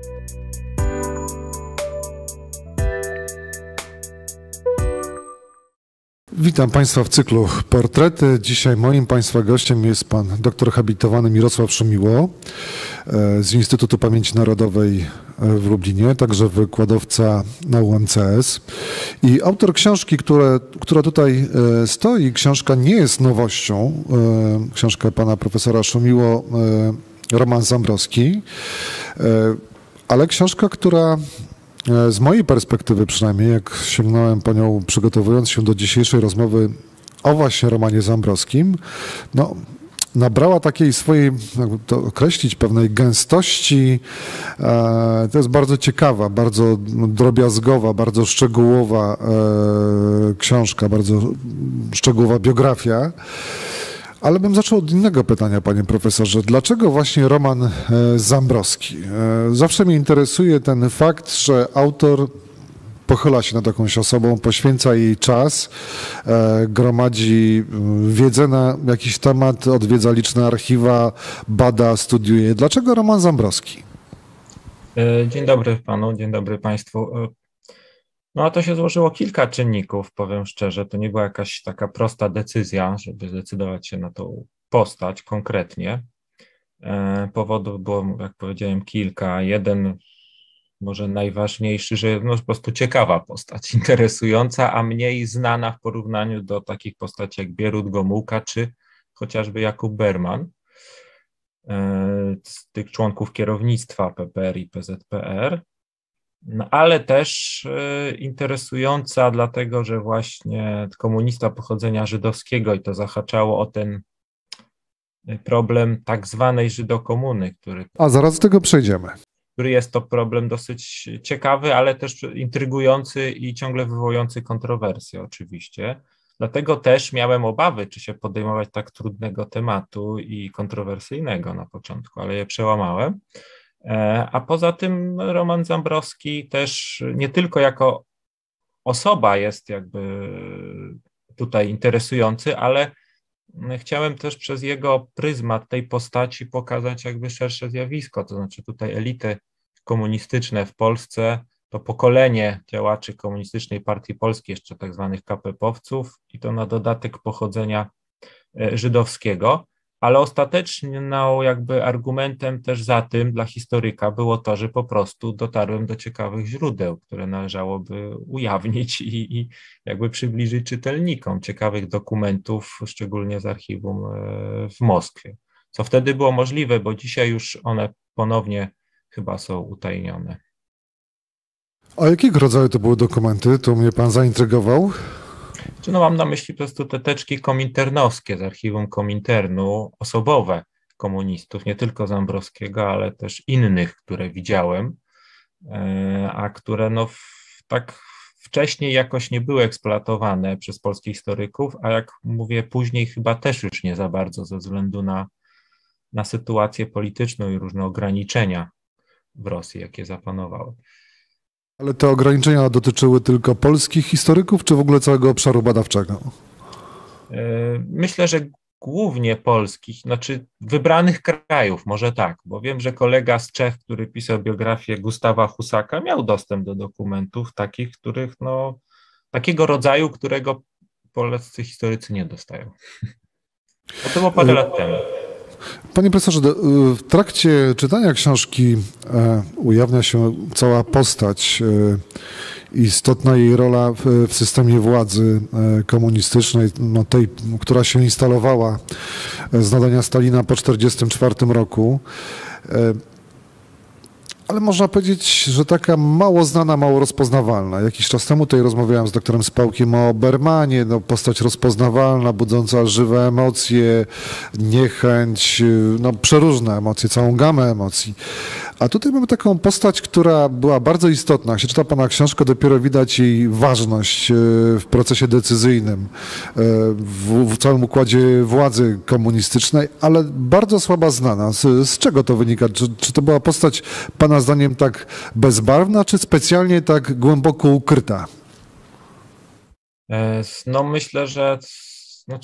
Witam Państwa w cyklu Portrety. Dzisiaj moim Państwa gościem jest pan doktor habilitowany Mirosław Szumiło z Instytutu Pamięci Narodowej w Lublinie, także wykładowca na UMCS i autor książki, która tutaj stoi. Książka nie jest nowością. Książka pana profesora Szumiło, Roman Zambrowski, ale książka, która z mojej perspektywy przynajmniej, jak sięgnąłem po nią przygotowując się do dzisiejszej rozmowy o właśnie Romanie Zambrowskim, no, nabrała takiej swojej, jakby to określić, pewnej gęstości. To jest bardzo ciekawa, bardzo drobiazgowa, bardzo szczegółowa książka, bardzo szczegółowa biografia. Ale bym zaczął od innego pytania, panie profesorze. Dlaczego właśnie Roman Zambrowski? Zawsze mnie interesuje ten fakt, że autor pochyla się nad jakąś osobą, poświęca jej czas, gromadzi wiedzę na jakiś temat, odwiedza liczne archiwa, bada, studiuje. Dlaczego Roman Zambrowski? Dzień dobry panu, dzień dobry państwu. No a to się złożyło kilka czynników, powiem szczerze. To nie była jakaś taka prosta decyzja, żeby zdecydować się na tą postać konkretnie. Powodów było, jak powiedziałem, kilka. Jeden, może najważniejszy, że no, po prostu ciekawa postać, interesująca, a mniej znana w porównaniu do takich postaci jak Bierut Gomułka czy chociażby Jakub Berman, z tych członków kierownictwa PPR i PZPR. No, ale też interesująca dlatego, że właśnie komunista pochodzenia żydowskiego i to zahaczało o ten problem tak zwanej żydokomuny, A zaraz do tego przejdziemy. Który jest to problem dosyć ciekawy, ale też intrygujący i ciągle wywołujący kontrowersje oczywiście. Dlatego też miałem obawy, czy się podejmować tak trudnego tematu i kontrowersyjnego na początku, ale je przełamałem. A poza tym Roman Zambrowski też nie tylko jako osoba jest jakby tutaj interesujący, ale chciałem też przez jego pryzmat tej postaci pokazać jakby szersze zjawisko, to znaczy tutaj elity komunistyczne w Polsce, to pokolenie działaczy Komunistycznej Partii Polskiej, jeszcze tak zwanych KP-owców i to na dodatek pochodzenia żydowskiego. Ale ostateczną jakby argumentem też za tym dla historyka było to, że po prostu dotarłem do ciekawych źródeł, które należałoby ujawnić i jakby przybliżyć czytelnikom, ciekawych dokumentów, szczególnie z archiwum w Moskwie. Co wtedy było możliwe, bo dzisiaj już one ponownie chyba są utajnione. A jakiego rodzaju to były dokumenty? To mnie pan zaintrygował. No, mam na myśli po prostu te teczki kominternowskie z archiwum Kominternu, osobowe komunistów, nie tylko Zambrowskiego, ale też innych, które widziałem, a które no tak wcześniej jakoś nie były eksploatowane przez polskich historyków, a jak mówię później chyba też już nie za bardzo ze względu na sytuację polityczną i różne ograniczenia w Rosji, jakie zapanowały. Ale te ograniczenia dotyczyły tylko polskich historyków, czy w ogóle całego obszaru badawczego? Myślę, że głównie polskich, znaczy wybranych krajów, może tak, bo wiem, że kolega z Czech, który pisał biografię Gustawa Husaka, miał dostęp do dokumentów takich, których no, takiego rodzaju, którego polscy historycy nie dostają. Bo to było parę lat temu. Panie profesorze, w trakcie czytania książki ujawnia się cała postać, istotna jej rola w systemie władzy komunistycznej, no tej, która się instalowała z nadania Stalina po 1944 roku. Ale można powiedzieć, że taka mało znana, mało rozpoznawalna. Jakiś czas temu tutaj rozmawiałem z doktorem Spałkiem o Bermanie, no, postać rozpoznawalna, budząca żywe emocje, niechęć, no, przeróżne emocje, całą gamę emocji. A tutaj mamy taką postać, która była bardzo istotna. Jak się czyta pana książkę, dopiero widać jej ważność w procesie decyzyjnym, w całym układzie władzy komunistycznej, ale bardzo słaba znana. Z czego to wynika? Czy to była postać pana zdaniem tak bezbarwna, czy specjalnie tak głęboko ukryta? No myślę, że znaczy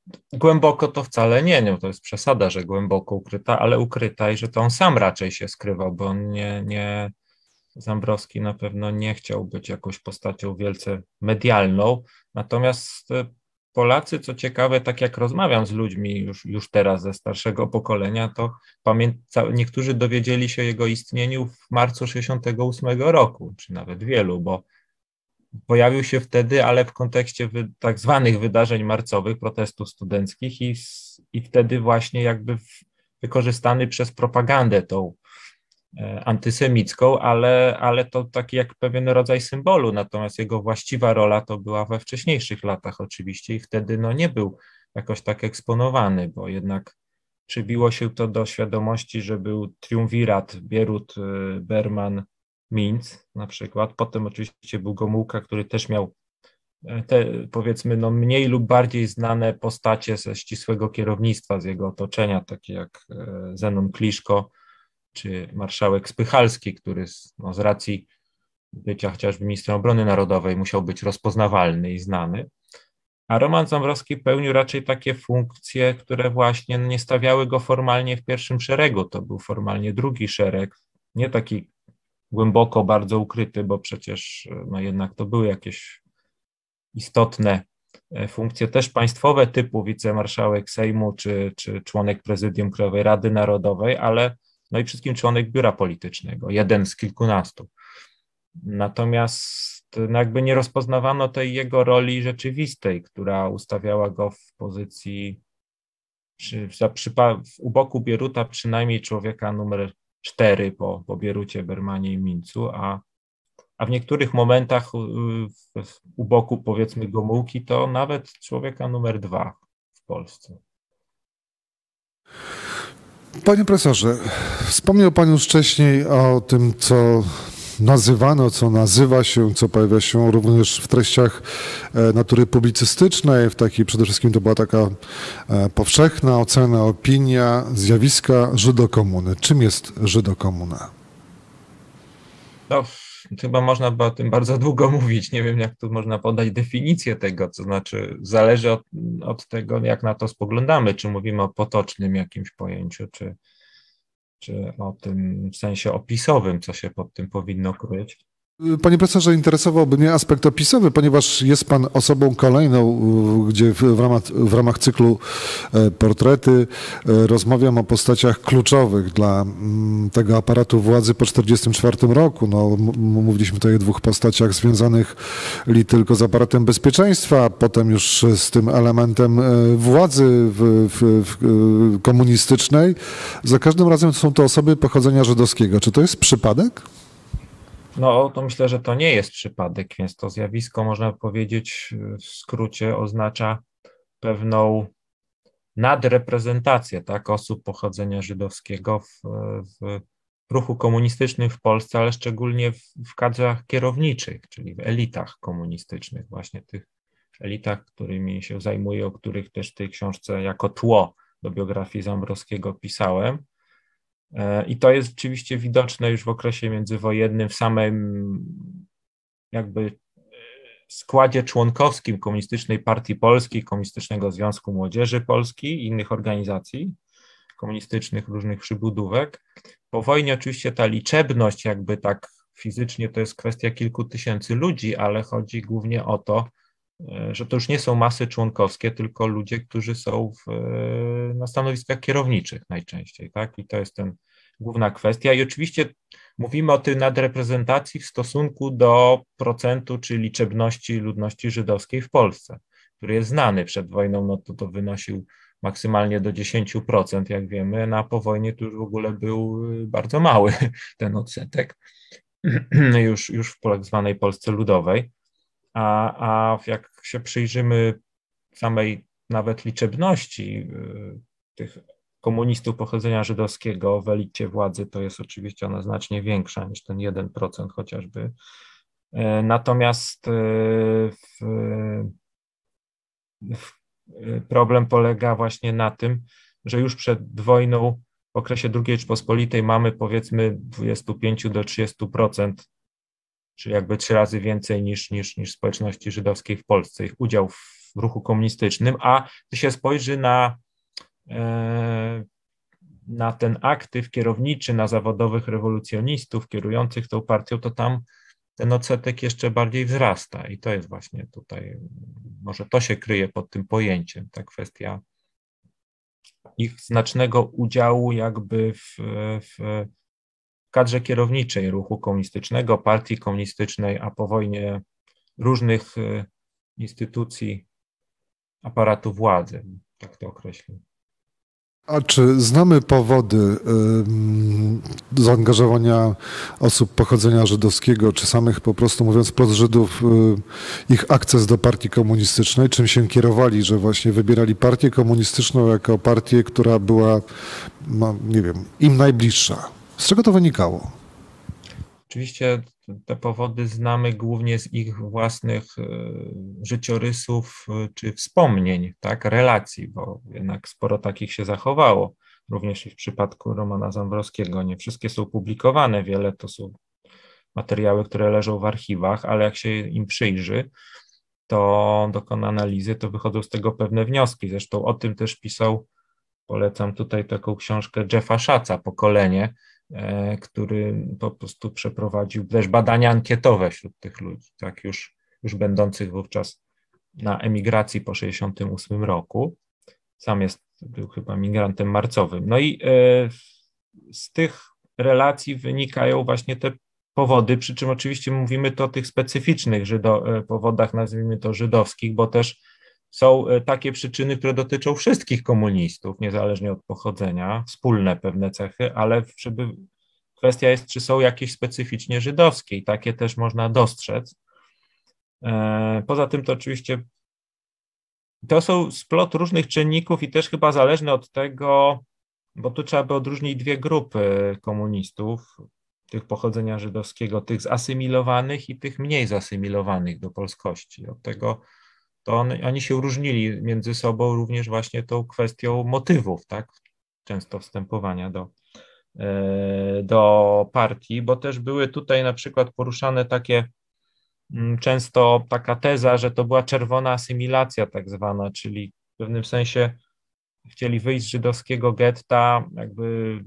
głęboko to wcale nie, to jest przesada, że głęboko ukryta, ale ukryta i że to on sam raczej się skrywał, bo on Zambrowski na pewno nie chciał być jakąś postacią wielce medialną, natomiast Polacy, co ciekawe, tak jak rozmawiam z ludźmi już teraz ze starszego pokolenia, to niektórzy dowiedzieli się o jego istnieniu w marcu 1968 roku, czy nawet wielu, bo pojawił się wtedy, ale w kontekście tak zwanych wydarzeń marcowych, protestów studenckich i wtedy właśnie jakby wykorzystany przez propagandę tą antysemicką, ale to taki jak pewien rodzaj symbolu, natomiast jego właściwa rola to była we wcześniejszych latach oczywiście i wtedy nie był jakoś tak eksponowany, bo jednak przybiło się to do świadomości, że był triumvirat Bierut, Berman, Minc na przykład, potem oczywiście był Gomułka, który też miał te powiedzmy mniej lub bardziej znane postacie ze ścisłego kierownictwa, z jego otoczenia, takie jak Zenon Kliszko, czy marszałek Spychalski, który z racji bycia chociażby ministrem obrony narodowej musiał być rozpoznawalny i znany. A Roman Zambrowski pełnił raczej takie funkcje, które właśnie nie stawiały go formalnie w pierwszym szeregu. To był formalnie drugi szereg, nie taki głęboko, bardzo ukryty, bo przecież jednak to były jakieś istotne funkcje też państwowe typu wicemarszałek Sejmu czy członek prezydium Krajowej Rady Narodowej, ale i wszystkim członek biura politycznego, jeden z kilkunastu. Natomiast jakby nie rozpoznawano tej jego roli rzeczywistej, która ustawiała go w pozycji u boku Bieruta przynajmniej człowieka numer 4 po Bierucie, Bermanie i Mincu, a w niektórych momentach u boku powiedzmy Gomułki to nawet człowieka numer 2 w Polsce. Panie profesorze, wspomniał Pan już wcześniej o tym, co nazywano, co nazywa się, co pojawia się również w treściach natury publicystycznej. W takiej przede wszystkim to była taka powszechna ocena, opinia zjawiska żydokomuny. Czym jest żydokomuna? Chyba można by o tym bardzo długo mówić. Nie wiem, jak tu można podać definicję tego, to znaczy zależy od tego, jak na to spoglądamy, czy mówimy o potocznym jakimś pojęciu, czy o tym w sensie opisowym, co się pod tym powinno kryć. Panie profesorze, interesowałby mnie aspekt opisowy, ponieważ jest Pan osobą kolejną, gdzie w ramach cyklu Portrety rozmawiam o postaciach kluczowych dla tego aparatu władzy po 1944 roku. Mówiliśmy tutaj o dwóch postaciach związanych tylko z aparatem bezpieczeństwa, potem już z tym elementem władzy komunistycznej. Za każdym razem są to osoby pochodzenia żydowskiego. Czy to jest przypadek? To myślę, że to nie jest przypadek, więc to zjawisko, można powiedzieć, w skrócie oznacza pewną nadreprezentację osób pochodzenia żydowskiego w ruchu komunistycznym w Polsce, ale szczególnie w kadrach kierowniczych, czyli w elitach komunistycznych, właśnie tych elitach, którymi się zajmuję, o których też w tej książce jako tło do biografii Zambrowskiego pisałem. I to jest oczywiście widoczne już w okresie międzywojennym w samym jakby składzie członkowskim Komunistycznej Partii Polskiej, Komunistycznego Związku Młodzieży Polskiej i innych organizacji komunistycznych, różnych przybudówek. Po wojnie oczywiście ta liczebność jakby tak fizycznie to jest kwestia kilku tysięcy ludzi, ale chodzi głównie o to, że to już nie są masy członkowskie, tylko ludzie, którzy są na stanowiskach kierowniczych najczęściej, I to jest główna kwestia. I oczywiście mówimy o tej nadreprezentacji w stosunku do procentu czy liczebności ludności żydowskiej w Polsce, który jest znany przed wojną, to wynosił maksymalnie do 10%, jak wiemy, a po wojnie to już w ogóle był bardzo mały ten odsetek, już w tak zwanej Polsce Ludowej. A jak się przyjrzymy samej nawet liczebności tych komunistów pochodzenia żydowskiego w elicie władzy, to jest oczywiście ona znacznie większa niż ten 1% chociażby. Natomiast problem polega właśnie na tym, że już przed wojną w okresie II Rzeczypospolitej mamy powiedzmy 25 do 30%, czyli jakby 3 razy więcej niż społeczności żydowskiej w Polsce. Ich udział w w ruchu komunistycznym, a gdy się spojrzy na ten aktyw kierowniczy, na zawodowych rewolucjonistów kierujących tą partią, to tam ten odsetek jeszcze bardziej wzrasta i to jest właśnie tutaj, może to się kryje pod tym pojęciem, ta kwestia ich znacznego udziału jakby w kadrze kierowniczej ruchu komunistycznego, partii komunistycznej, a po wojnie różnych instytucji aparatu władzy, tak to określę. A czy znamy powody zaangażowania osób pochodzenia żydowskiego, czy samych po prostu, mówiąc wprost, Żydów, ich akces do partii komunistycznej? Czym się kierowali, że właśnie wybierali partię komunistyczną jako partię, która była, no, nie wiem, im najbliższa? Z czego to wynikało? Oczywiście te powody znamy głównie z ich własnych życiorysów czy wspomnień, tak, relacji, bo jednak sporo takich się zachowało, również i w przypadku Romana Zambrowskiego. Nie wszystkie są publikowane, wiele to są materiały, które leżą w archiwach, ale jak się im przyjrzy, to dokona analizy, to wychodzą z tego pewne wnioski. Zresztą o tym też pisał, polecam tutaj taką książkę Jeffa Schatza, Pokolenie, który po prostu przeprowadził też badania ankietowe wśród tych ludzi, tak, już będących wówczas na emigracji po 1968 roku. Sam był chyba migrantem marcowym. No i z tych relacji wynikają właśnie te powody, przy czym oczywiście mówimy to o tych specyficznych powodach, nazwijmy to żydowskich, bo też są takie przyczyny, które dotyczą wszystkich komunistów, niezależnie od pochodzenia, wspólne pewne cechy, ale kwestia jest, czy są jakieś specyficznie żydowskie i takie też można dostrzec. Poza tym to oczywiście to są splot różnych czynników i też chyba zależne od tego, bo tu trzeba by odróżnić dwie grupy komunistów, tych pochodzenia żydowskiego, tych zasymilowanych i tych mniej zasymilowanych do polskości. Od tego to oni się różnili między sobą również właśnie tą kwestią motywów, tak, często wstępowania do partii, bo też były tutaj na przykład poruszane często taka teza, że to była czerwona asymilacja tak zwana, czyli w pewnym sensie chcieli wyjść z żydowskiego getta, jakby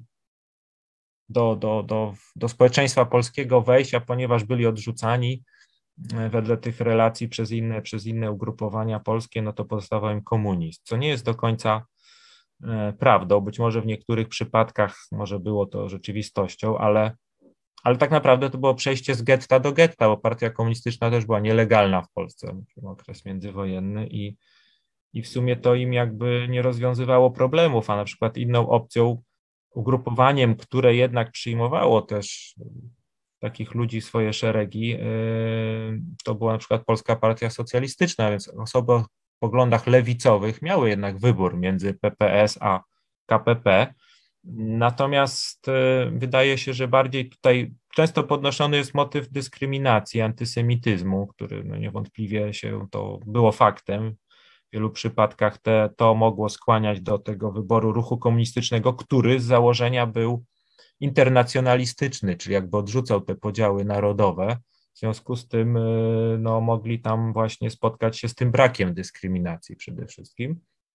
do społeczeństwa polskiego wejść, a ponieważ byli odrzucani wedle tych relacji przez inne ugrupowania polskie, no to pozostawał im komunizm, co nie jest do końca prawdą. Być może w niektórych przypadkach może było to rzeczywistością, ale tak naprawdę to było przejście z getta do getta, bo partia komunistyczna też była nielegalna w Polsce w okres międzywojenny i w sumie to im jakby nie rozwiązywało problemów, a na przykład inną opcją, ugrupowaniem, które jednak przyjmowało też takich ludzi w swoje szeregi, to była na przykład Polska Partia Socjalistyczna, więc osoby o poglądach lewicowych miały jednak wybór między PPS a KPP. Natomiast wydaje się, że bardziej tutaj często podnoszony jest motyw dyskryminacji, antysemityzmu, który no niewątpliwie to było faktem. W wielu przypadkach to mogło skłaniać do tego wyboru ruchu komunistycznego, który z założenia był internacjonalistyczny, czyli jakby odrzucał te podziały narodowe. W związku z tym no, mogli tam właśnie spotkać się z tym brakiem dyskryminacji przede wszystkim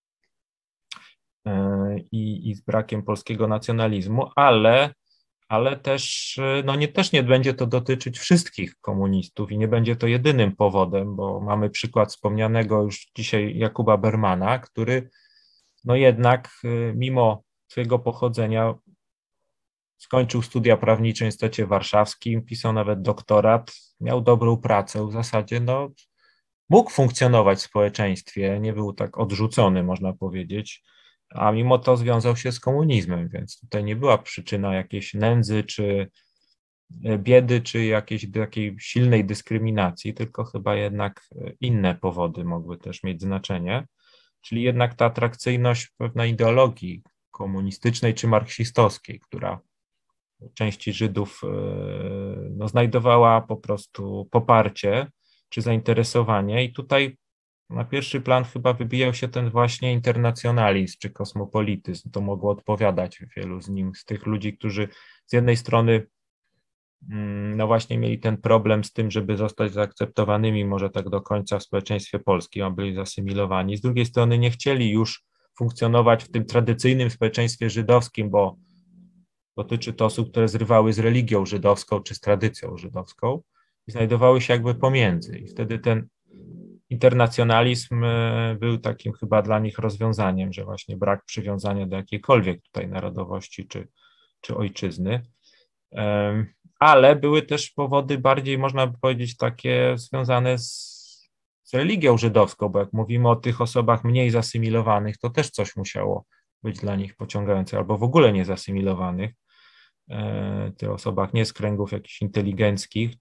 i z brakiem polskiego nacjonalizmu, ale też, no też nie będzie to dotyczyć wszystkich komunistów i nie będzie to jedynym powodem, bo mamy przykład wspomnianego już dzisiaj Jakuba Bermana, który no jednak mimo swojego pochodzenia skończył studia prawnicze w Instytucie Warszawskim, pisał nawet doktorat, miał dobrą pracę, w zasadzie no, mógł funkcjonować w społeczeństwie, nie był tak odrzucony, można powiedzieć, a mimo to związał się z komunizmem, więc tutaj nie była przyczyna jakiejś nędzy, czy biedy, czy jakiejś takiej silnej dyskryminacji, tylko chyba jednak inne powody mogły też mieć znaczenie, czyli jednak ta atrakcyjność pewnej ideologii komunistycznej czy marksistowskiej, która części Żydów no, znajdowała po prostu poparcie czy zainteresowanie i tutaj na pierwszy plan chyba wybijał się ten właśnie internacjonalizm czy kosmopolityzm. To mogło odpowiadać wielu z tych ludzi, którzy z jednej strony no właśnie mieli ten problem z tym, żeby zostać zaakceptowanymi może tak do końca w społeczeństwie polskim, a byli zasymilowani. Z drugiej strony nie chcieli już funkcjonować w tym tradycyjnym społeczeństwie żydowskim, bo dotyczy to osób, które zrywały z religią żydowską czy z tradycją żydowską i znajdowały się jakby pomiędzy. I wtedy ten internacjonalizm był takim chyba dla nich rozwiązaniem, że właśnie brak przywiązania do jakiejkolwiek tutaj narodowości czy ojczyzny. Ale były też powody bardziej, można by powiedzieć, takie związane z religią żydowską, bo jak mówimy o tych osobach mniej zasymilowanych, to też coś musiało być dla nich pociągające, albo w ogóle nie zasymilowanych, tych osobach nie z kręgów jakichś inteligenckich,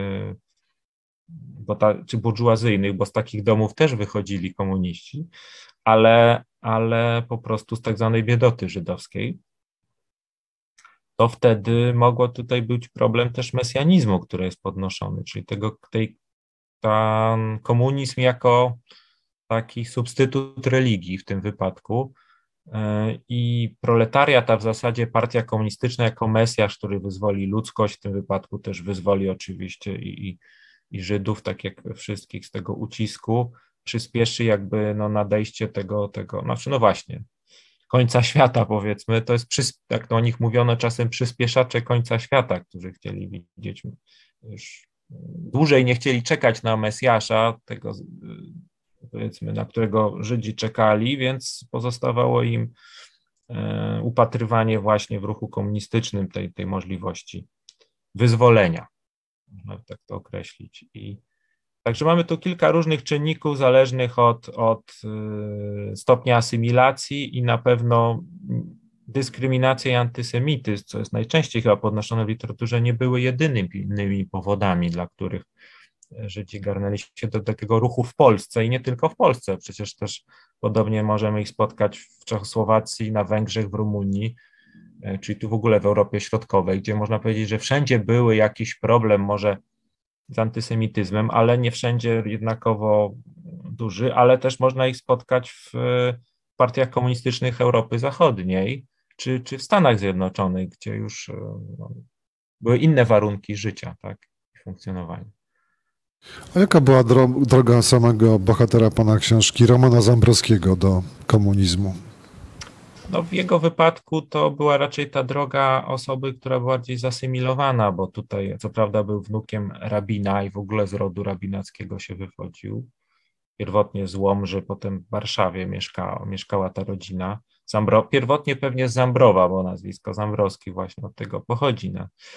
czy burżuazyjnych, bo z takich domów też wychodzili komuniści, ale po prostu z tak zwanej biedoty żydowskiej. To wtedy mogło tutaj być problem też mesjanizmu, który jest podnoszony, czyli ten komunizm jako taki substytut religii w tym wypadku i proletariat, a w zasadzie partia komunistyczna jako mesjasz, który wyzwoli ludzkość, w tym wypadku też wyzwoli oczywiście i Żydów, tak jak wszystkich z tego ucisku, przyspieszy jakby nadejście tego, znaczy no właśnie, końca świata, powiedzmy, to jest, jak to o nich mówiono czasem, przyspieszacze końca świata, którzy chcieli widzieć już dłużej, nie chcieli czekać na Mesjasza, tego powiedzmy, na którego Żydzi czekali, więc pozostawało im upatrywanie właśnie w ruchu komunistycznym tej możliwości wyzwolenia, można tak to określić. Także mamy tu kilka różnych czynników zależnych od stopnia asymilacji i na pewno dyskryminacja i antysemityzm, co jest najczęściej chyba podnoszone w literaturze, nie były jedynymi powodami, dla których Żydzi garnęli się do takiego ruchu w Polsce i nie tylko w Polsce. Przecież też podobnie możemy ich spotkać w Czechosłowacji, na Węgrzech, w Rumunii, czyli tu w ogóle w Europie Środkowej, gdzie można powiedzieć, że wszędzie były jakiś problem może z antysemityzmem, ale nie wszędzie jednakowo duży, ale też można ich spotkać w partiach komunistycznych Europy Zachodniej czy w Stanach Zjednoczonych, gdzie już były inne warunki życia, tak, i funkcjonowania. A jaka była droga samego bohatera pana książki, Romana Zambrowskiego, do komunizmu? No, w jego wypadku to była raczej ta droga osoby, która była bardziej zasymilowana, bo tutaj co prawda był wnukiem rabina i w ogóle z rodu rabinackiego się wywodził. Pierwotnie z Łomży, potem w Warszawie mieszkała ta rodzina. Pierwotnie pewnie z Zambrowa, bo nazwisko Zambrowski właśnie od tego pochodzi.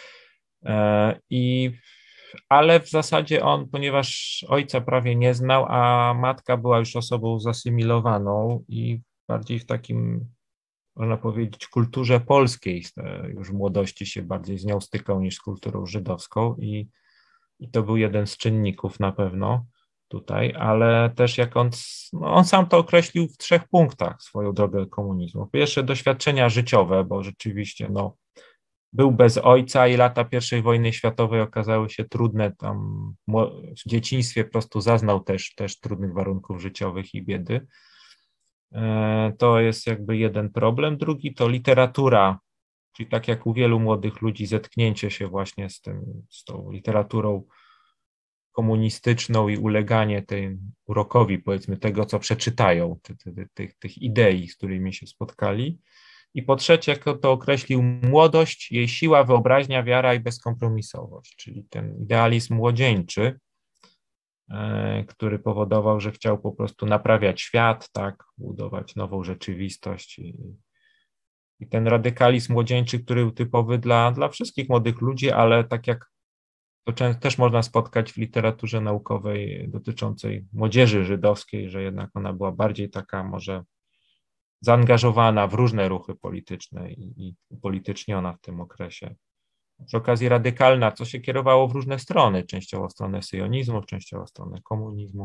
Ale w zasadzie on, ponieważ ojca prawie nie znał, a matka była już osobą zasymilowaną i bardziej w takim, można powiedzieć, kulturze polskiej, już w młodości się bardziej z nią stykał niż z kulturą żydowską i to był jeden z czynników na pewno tutaj, ale też jak on sam to określił w 3 punktach swoją drogę komunizmu. Po pierwsze doświadczenia życiowe, bo rzeczywiście był bez ojca i lata I wojny światowej okazały się trudne, tam w dzieciństwie po prostu zaznał też trudnych warunków życiowych i biedy. To jest jakby jeden problem. Drugi to literatura, czyli tak jak u wielu młodych ludzi zetknięcie się właśnie z tą literaturą komunistyczną i uleganie tej urokowi, powiedzmy, tego, co przeczytają, czy tych idei, z którymi się spotkali. I po trzecie, jak to określił, młodość, jej siła, wyobraźnia, wiara i bezkompromisowość, czyli ten idealizm młodzieńczy, który powodował, że chciał po prostu naprawiać świat, tak, budować nową rzeczywistość. I ten radykalizm młodzieńczy, który był typowy dla wszystkich młodych ludzi, ale tak jak to też można spotkać w literaturze naukowej dotyczącej młodzieży żydowskiej, że jednak ona była bardziej taka może zaangażowana w różne ruchy polityczne i upolityczniona w tym okresie. Przy okazji radykalna, co się kierowało w różne strony, częściowo w stronę syjonizmu, częściowo w stronę komunizmu.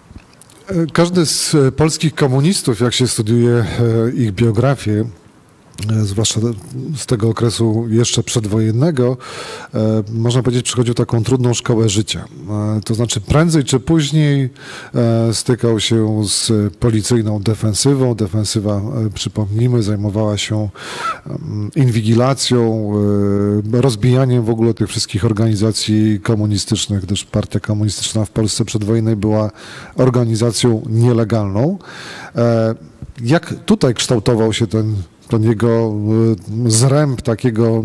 Każdy z polskich komunistów, jak się studiuje ich biografię, zwłaszcza z tego okresu jeszcze przedwojennego, można powiedzieć, przechodził taką trudną szkołę życia. To znaczy prędzej czy później stykał się z policyjną defensywą. Defensywa, przypomnijmy, zajmowała się inwigilacją, rozbijaniem w ogóle tych wszystkich organizacji komunistycznych, gdyż partia komunistyczna w Polsce przedwojennej była organizacją nielegalną. Jak tutaj kształtował się ten jego zręb takiego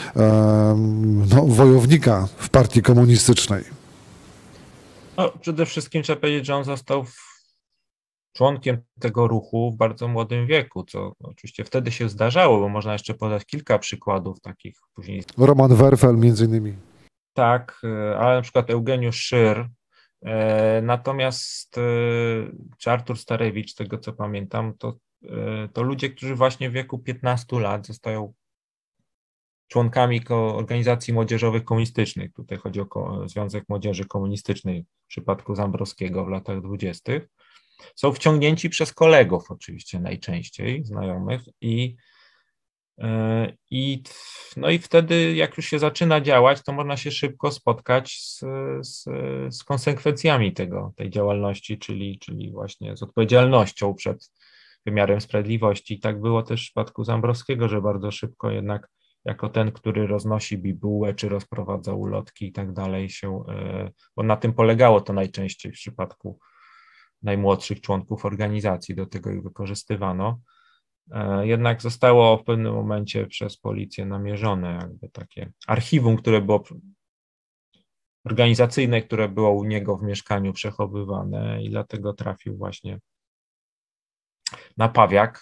wojownika w partii komunistycznej? No, przede wszystkim trzeba powiedzieć, że on został członkiem tego ruchu w bardzo młodym wieku, co oczywiście wtedy się zdarzało, bo można jeszcze podać kilka przykładów takich później. Roman Werfel między innymi. Tak, ale na przykład Eugeniusz Szyr. Natomiast czy Artur Starewicz, z tego co pamiętam, to ludzie, którzy właśnie w wieku 15 lat zostają członkami organizacji młodzieżowych komunistycznych. Tutaj chodzi o Związek Młodzieży Komunistycznej w przypadku Zambrowskiego w latach 20. Są wciągnięci przez kolegów oczywiście najczęściej, znajomych no i wtedy jak już się zaczyna działać, to można się szybko spotkać z konsekwencjami tej działalności, czyli właśnie z odpowiedzialnością przed wymiarem sprawiedliwości. I tak było też w przypadku Zambrowskiego, że bardzo szybko jednak jako ten, który roznosi bibułę, czy rozprowadza ulotki i tak dalej bo na tym polegało to najczęściej w przypadku najmłodszych członków organizacji, do tego ich wykorzystywano. Jednak zostało w pewnym momencie przez policję namierzone jakby takie archiwum, które było organizacyjne, które było u niego w mieszkaniu przechowywane i dlatego trafił właśnie na Pawiak,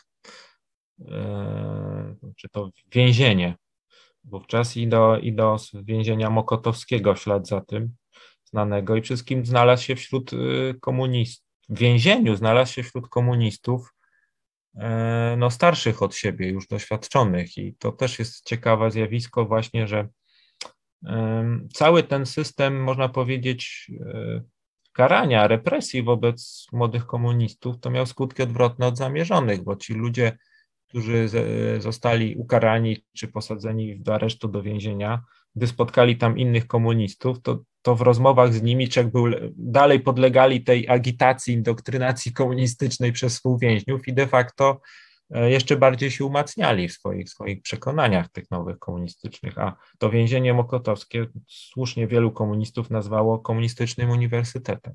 czy to więzienie wówczas i do więzienia mokotowskiego w ślad za tym znanego i wszystkim znalazł się wśród komunistów, w więzieniu znalazł się wśród komunistów starszych od siebie, już doświadczonych i to też jest ciekawe zjawisko właśnie, że cały ten system, można powiedzieć, karania, represji wobec młodych komunistów, to miał skutki odwrotne od zamierzonych, bo ci ludzie, którzy zostali ukarani czy posadzeni do aresztu, do więzienia, gdy spotkali tam innych komunistów, to w rozmowach z nimi dalej podlegali tej agitacji, indoktrynacji komunistycznej przez współwięźniów i de facto jeszcze bardziej się umacniali w swoich przekonaniach tych nowych komunistycznych, a to więzienie mokotowskie słusznie wielu komunistów nazwało komunistycznym uniwersytetem.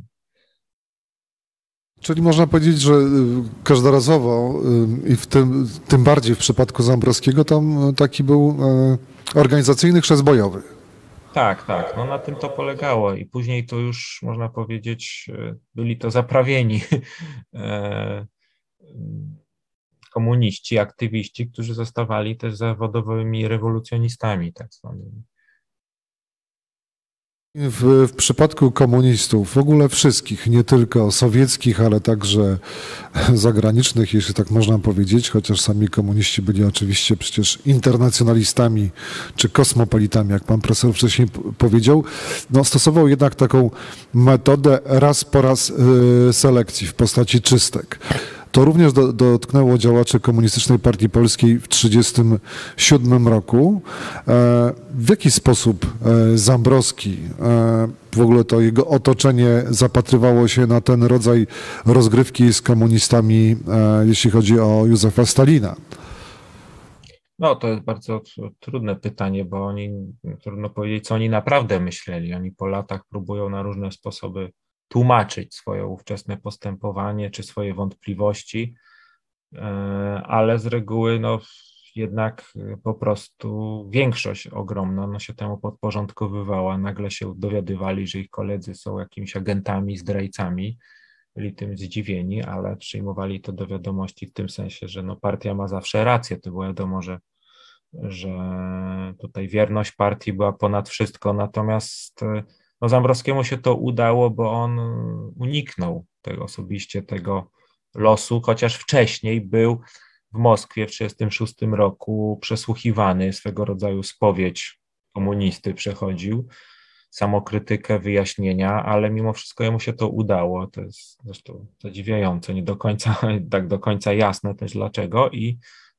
Czyli można powiedzieć, że każdorazowo i tym bardziej w przypadku Zambrowskiego tam taki był organizacyjny chrzest bojowy. Tak, no na tym to polegało i później to już można powiedzieć byli to zaprawieni komuniści, aktywiści, którzy zostawali też zawodowymi rewolucjonistami tak zwanymi. W przypadku komunistów, w ogóle wszystkich, nie tylko sowieckich, ale także zagranicznych, jeśli tak można powiedzieć, chociaż sami komuniści byli oczywiście przecież internacjonalistami czy kosmopolitami, jak pan profesor wcześniej powiedział, stosował jednak taką metodę raz po raz selekcji w postaci czystek. To również dotknęło działaczy Komunistycznej Partii Polskiej w 1937 roku. W jaki sposób Zambrowski, w ogóle to jego otoczenie zapatrywało się na ten rodzaj rozgrywki z komunistami, jeśli chodzi o Józefa Stalina? No, to jest bardzo trudne pytanie, bo trudno powiedzieć, co oni naprawdę myśleli. Oni po latach próbują na różne sposoby tłumaczyć swoje ówczesne postępowanie czy swoje wątpliwości, ale z reguły jednak po prostu większość ogromna się temu podporządkowywała. Nagle się dowiadywali, że ich koledzy są jakimiś agentami, zdrajcami, byli tym zdziwieni, ale przyjmowali to do wiadomości w tym sensie, że partia ma zawsze rację. To było wiadomo, że tutaj wierność partii była ponad wszystko, natomiast Zambrowskiemu się to udało, bo on uniknął osobiście tego losu, chociaż wcześniej był w Moskwie w 1936 roku przesłuchiwany, swego rodzaju spowiedź komunisty przechodził, samokrytykę, wyjaśnienia, ale mimo wszystko jemu się to udało. To jest zresztą zadziwiające, nie do końca, tak do końca jasne też dlaczego i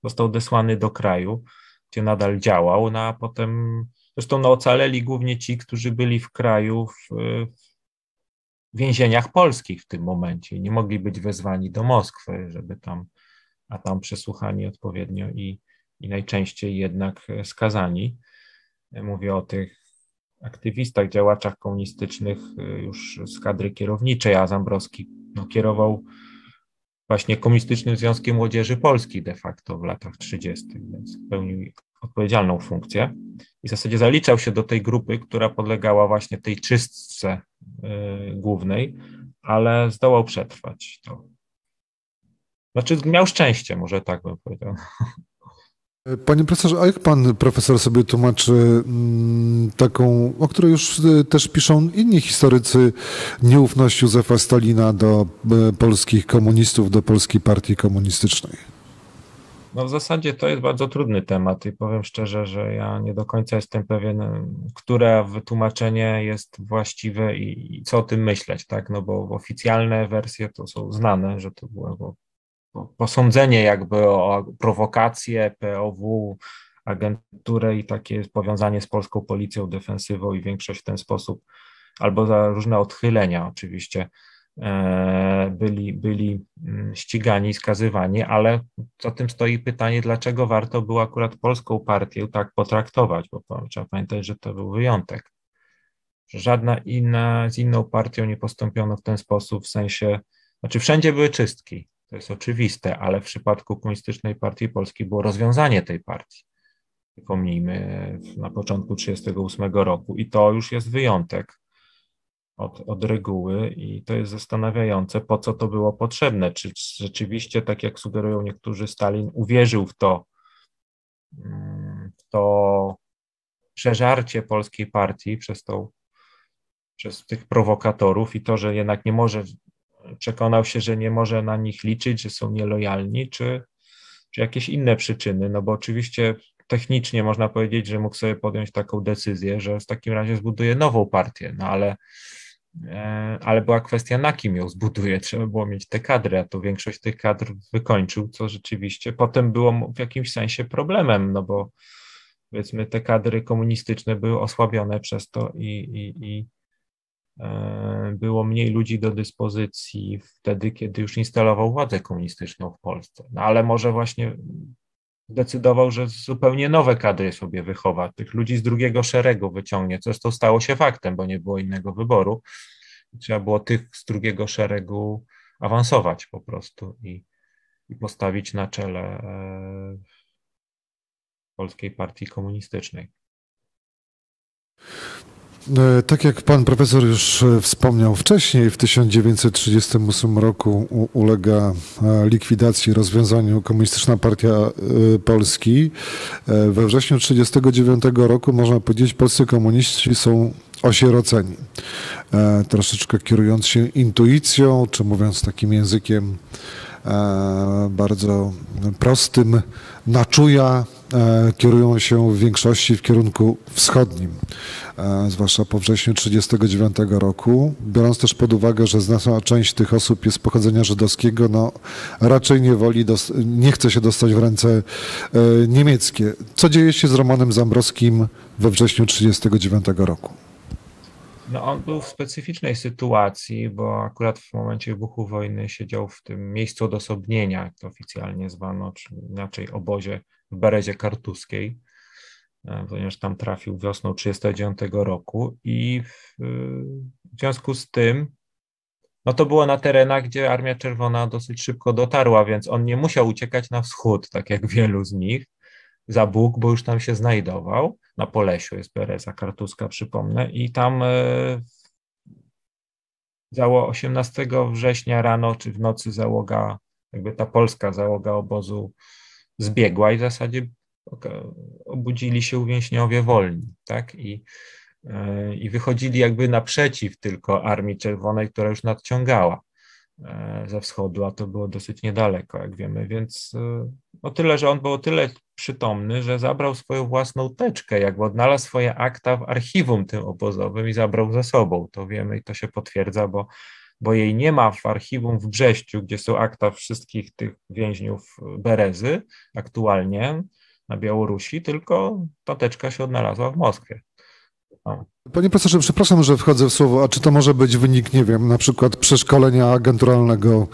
został desłany do kraju, gdzie nadal działał, no a potem zresztą no, ocaleli głównie ci, którzy byli w kraju w więzieniach polskich w tym momencie i nie mogli być wezwani do Moskwy, żeby tam przesłuchani odpowiednio i najczęściej jednak skazani. Mówię o tych aktywistach, działaczach komunistycznych już z kadry kierowniczej, a Zambrowski no, kierował właśnie Komunistycznym Związkiem Młodzieży Polskiej de facto w latach 30., więc pełnił odpowiedzialną funkcję i w zasadzie zaliczał się do tej grupy, która podlegała właśnie tej czystce głównej, ale zdołał przetrwać to. Znaczy miał szczęście, może tak bym powiedział. Panie profesorze, a jak pan profesor sobie tłumaczy taką, o której już też piszą inni historycy, nieufność Józefa Stalina do polskich komunistów, do Polskiej Partii Komunistycznej? No w zasadzie to jest bardzo trudny temat i powiem szczerze, że ja nie do końca jestem pewien, które wytłumaczenie jest właściwe i co o tym myśleć, tak? No bo oficjalne wersje to są znane, że to było posądzenie jakby o prowokację, POW, agenturę i takie powiązanie z polską policją, defensywą i większość w ten sposób, albo za różne odchylenia oczywiście byli ścigani, skazywani, ale za tym stoi pytanie, dlaczego warto było akurat polską partię tak potraktować, bo trzeba pamiętać, że to był wyjątek. Że z inną partią nie postąpiono w ten sposób, w sensie, znaczy wszędzie były czystki, to jest oczywiste, ale w przypadku Komunistycznej Partii Polskiej było rozwiązanie tej partii. Przypomnijmy, na początku 1938 roku i to już jest wyjątek od reguły i to jest zastanawiające, po co to było potrzebne. Czy rzeczywiście, tak jak sugerują niektórzy, Stalin uwierzył w to przeżarcie polskiej partii przez tych prowokatorów i to, że jednak nie może, przekonał się, że nie może na nich liczyć, że są nielojalni, czy jakieś inne przyczyny, no bo oczywiście technicznie można powiedzieć, że mógł sobie podjąć taką decyzję, że w takim razie zbuduje nową partię, no ale była kwestia, na kim ją zbuduje, trzeba było mieć te kadry, a to większość tych kadr wykończył, co rzeczywiście potem było w jakimś sensie problemem, no bo powiedzmy te kadry komunistyczne były osłabione przez to i było mniej ludzi do dyspozycji wtedy, kiedy już instalował władzę komunistyczną w Polsce. No ale może właśnie zdecydował, że zupełnie nowe kadry sobie wychowa, tych ludzi z drugiego szeregu wyciągnie, co zresztą stało się faktem, bo nie było innego wyboru. Trzeba było tych z drugiego szeregu awansować po prostu i postawić na czele Polskiej Partii Komunistycznej. Tak jak pan profesor już wspomniał wcześniej, w 1938 roku ulega likwidacji, rozwiązaniu Komunistyczna Partia Polski. We wrześniu 1939 roku, można powiedzieć, polscy komuniści są osieroceni. Troszeczkę kierując się intuicją, czy mówiąc takim językiem bardzo prostym, na czuja, kierują się w większości w kierunku wschodnim, zwłaszcza po wrześniu 1939 roku. Biorąc też pod uwagę, że znaczna część tych osób jest pochodzenia żydowskiego, no raczej nie chce się dostać w ręce niemieckie. Co dzieje się z Romanem Zambrowskim we wrześniu 1939 roku? No on był w specyficznej sytuacji, bo akurat w momencie wybuchu wojny siedział w tym miejscu odosobnienia, jak to oficjalnie zwano, czy inaczej obozie w Berezie Kartuskiej, ponieważ tam trafił wiosną 1939 roku i w związku z tym, no to było na terenach, gdzie Armia Czerwona dosyć szybko dotarła, więc on nie musiał uciekać na wschód, tak jak wielu z nich, za Bóg, bo już tam się znajdował. Na Polesiu jest Bereza Kartuska, przypomnę, i tam 18 września rano czy w nocy załoga, jakby ta polska załoga obozu zbiegła i w zasadzie obudzili się uwięźniowie wolni, tak? I wychodzili jakby naprzeciw tylko Armii Czerwonej, która już nadciągała ze wschodu, a to było dosyć niedaleko, jak wiemy, więc o tyle, że on był o tyle przytomny, że zabrał swoją własną teczkę, jakby odnalazł swoje akta w archiwum tym obozowym i zabrał ze sobą. To wiemy i to się potwierdza, bo bo jej nie ma w archiwum w Brześciu, gdzie są akta wszystkich tych więźniów Berezy aktualnie na Białorusi, tylko ta teczka się odnalazła w Moskwie. O. Panie profesorze, przepraszam, że wchodzę w słowo, a czy to może być wynik, nie wiem, na przykład przeszkolenia agenturalnego,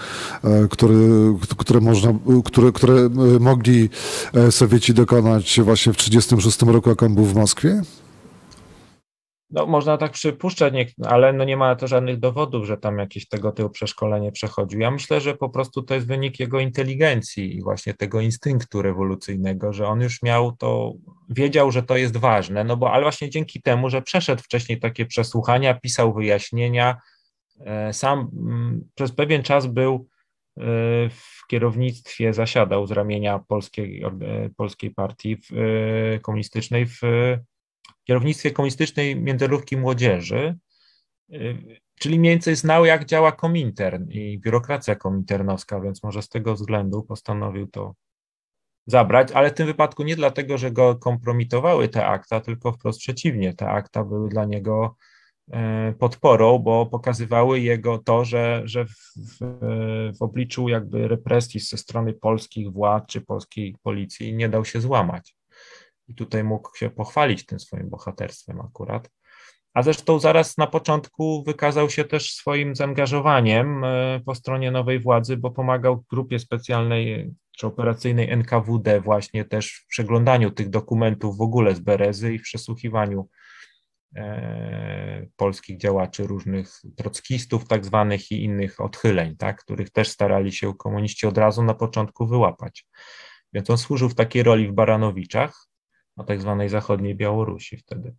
które mogli Sowieci dokonać właśnie w 1936 roku, jak on był w Moskwie? No, można tak przypuszczać, ale no nie ma to żadnych dowodów, że tam jakieś tego typu przeszkolenie przechodził. Ja myślę, że po prostu to jest wynik jego inteligencji i właśnie tego instynktu rewolucyjnego, że on już miał to, wiedział, że to jest ważne, no bo ale właśnie dzięki temu, że przeszedł wcześniej takie przesłuchania, pisał wyjaśnienia, sam przez pewien czas był w kierownictwie, zasiadał z ramienia polskiej partii komunistycznej w kierownictwie komunistycznej międzynarodówki młodzieży, czyli mniej więcej znał, jak działa Komintern i biurokracja kominternowska, więc może z tego względu postanowił to zabrać, ale w tym wypadku nie dlatego, że go kompromitowały te akta, tylko wprost przeciwnie. Te akta były dla niego podporą, bo pokazywały jego to, że w obliczu jakby represji ze strony polskich władz czy polskiej policji nie dał się złamać. I tutaj mógł się pochwalić tym swoim bohaterstwem akurat. A zresztą zaraz na początku wykazał się też swoim zaangażowaniem po stronie nowej władzy, bo pomagał grupie specjalnej czy operacyjnej NKWD właśnie też w przeglądaniu tych dokumentów w ogóle z Berezy i w przesłuchiwaniu polskich działaczy, różnych trockistów tak zwanych i innych odchyleń, tak, których też starali się komuniści od razu na początku wyłapać. Więc on służył w takiej roli w Baranowiczach, na tak zwanej zachodniej Białorusi wtedy.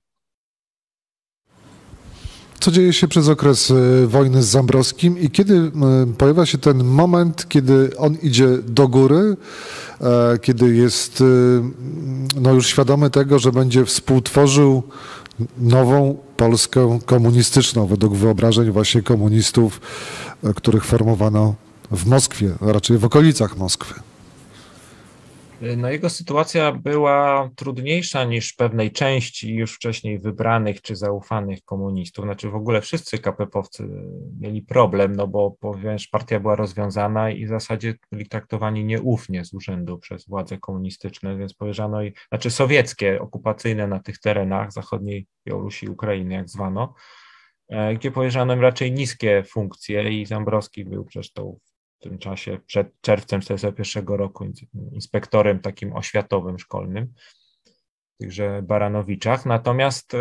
Co dzieje się przez okres wojny z Zambrowskim i kiedy pojawia się ten moment, kiedy on idzie do góry, kiedy jest no, już świadomy tego, że będzie współtworzył nową Polskę komunistyczną, według wyobrażeń właśnie komunistów, których formowano w Moskwie, a raczej w okolicach Moskwy? No jego sytuacja była trudniejsza niż pewnej części już wcześniej wybranych czy zaufanych komunistów. Znaczy w ogóle wszyscy KP-owcy mieli problem, no bo ponieważ partia była rozwiązana i w zasadzie byli traktowani nieufnie z urzędu przez władze komunistyczne, więc powierzano znaczy sowieckie, okupacyjne na tych terenach zachodniej Białorusi i Ukrainy, jak zwano, gdzie powierzano im raczej niskie funkcje i Zambrowski był zresztą w tym czasie przed czerwcem 1941 roku inspektorem takim oświatowym, szkolnym w tychże Baranowiczach. Natomiast,